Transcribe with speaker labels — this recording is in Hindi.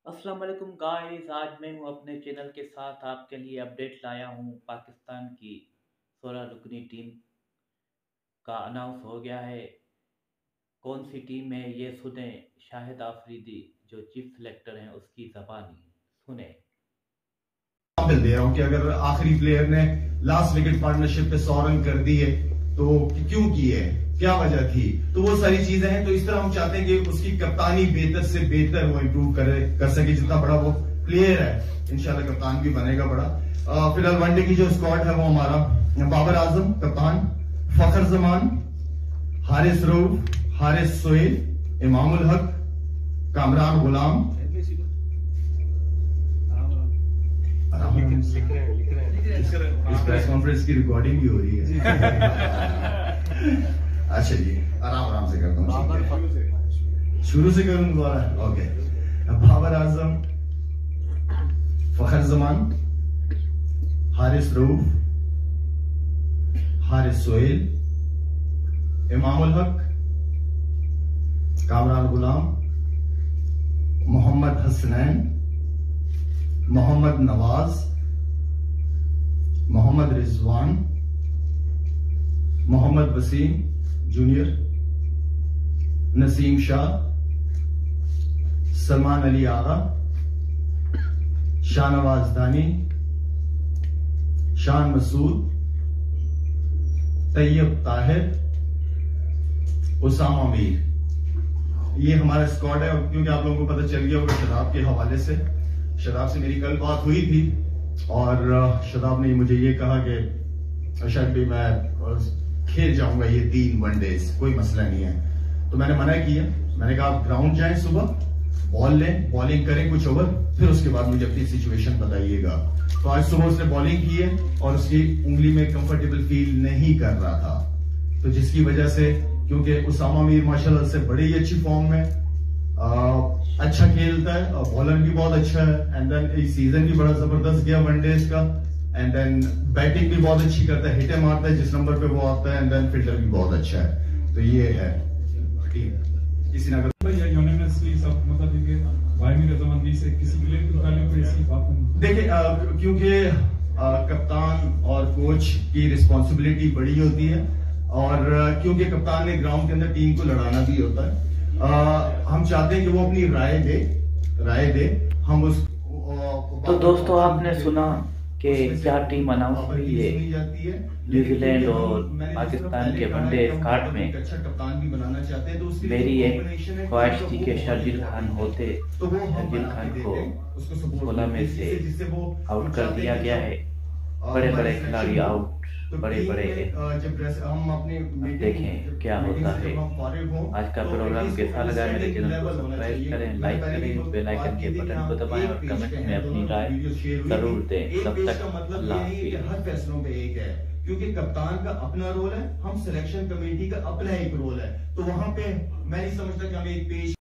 Speaker 1: अस्सलाम वालेकुम गाइस, आज मैं हूं अपने चैनल के साथ आपके लिए अपडेट लाया हूं। पाकिस्तान की 16 रुकनी टीम का अनाउंस हो गया है। कौन सी टीम है ये सुने शाहिद आफरीदी जो चीफ सिलेक्टर हैं उसकी ज़बानी सुने।
Speaker 2: दे रहा हूं कि अगर आखिरी प्लेयर ने लास्ट विकेट पार्टनरशिप पे 100 रन कर दिए तो क्यों किए, क्या वजह थी, तो वो सारी चीजें हैं। तो इस तरह हम चाहते हैं कि उसकी कप्तानी बेहतर से बेहतर वो इम्प्रूव कर सके। जितना बड़ा वो प्लेयर है इंशाल्लाह कप्तान भी बनेगा बड़ा। फिलहाल वनडे की जो स्क्वाड है वो हमारा बाबर आजम कप्तान, फखर जमान, हारिस रऊफ, हारिस सोहेल, इमामुल हक, कामरान गुलाम, इस प्रेस कॉन्फ्रेंस की रिकॉर्डिंग भी हो रही है। अच्छा जी, आराम से करता हूँ, शुरू से करूँ दोबारा। Okay, Babar Azam, Fakhar Zaman, Haris Rauf, Haris Sohail, Imamul Haq, Kamran Ghulam, Mohammad Hasnain, Mohammad Nawaz, Mohammad Rizwan, Mohammad Wasim junior, Naseem Shah, Salman Ali Agha, Shahnawaz Dahani, Shan Masood, Tayyab Tahir, Usama Mir. ये हमारा स्क्वाड है। क्योंकि आप लोगों को पता चल गया होगा शराब के हवाले से, शराब से मेरी कल बात हुई थी और शराब ने मुझे ये कहा कि शायद भी मैं खेल जाऊंगा ये 3 वनडेज, कोई मसला नहीं है। तो मैंने मना किया, मैंने कहा आप ग्राउंड जाएं, सुबह बॉल लें, बॉलिंग करें कुछ ओवर, फिर उसके बाद मुझे अपनी सिचुएशन बताइएगा। तो आज सुबह उसने बॉलिंग की है और उसकी उंगली में कंफर्टेबल फील नहीं कर रहा था, तो जिसकी वजह से, क्योंकि उसामा मीर माशाल्लाह से बड़ी ही अच्छी फॉर्म में, अच्छा खेलता है, बॉलर भी बहुत अच्छा है, एंड देन सीजन भी बड़ा जबरदस्त गया वनडेज का, एंड देन बैटिंग भी बहुत अच्छी करता है, हिटे मारता है जिस नंबर पे वो आता है, एंड देन फील्डर भी बहुत अच्छा है। तो ये है टीम। इसी नगर देखिए, क्योंकि कप्तान और कोच की रिस्पॉन्सिबिलिटी बड़ी होती है, और क्योंकि कप्तान ने ग्राउंड के अंदर टीम को लड़ाना भी होता है, हम चाहते हैं कि वो अपनी राय दे हम उस।
Speaker 1: तो दोस्तों आपने सुना कि क्या टीम अनाउंस हुई है। न्यूजीलैंड और पाकिस्तान के वनडे स्क्वाड में
Speaker 2: अच्छा कप्तान भी बनाना चाहते हैं, तो
Speaker 1: मेरी एक ख्वाहिश थी कि शर्जील खान होते। शर्जील खान को 16 में से आउट कर दिया गया है। बड़े बड़े खिलाड़ी आउट, बड़े देखें क्या होता है। आज का प्रोग्राम कैसा लगा, मेरे चैनल को सब्सक्राइब करें, लाइक करें, बेल आइकन के बटन को दबाएं और कमेंट में अपनी राय जरूर दें। तब तक अल्लाह हाफिज़।
Speaker 2: हर फैसलों पे एक है, क्योंकि कप्तान का अपना रोल है, हम सिलेक्शन कमेटी का अपना एक रोल है। तो वहां पे मैं नहीं समझता कि हमें एक पेश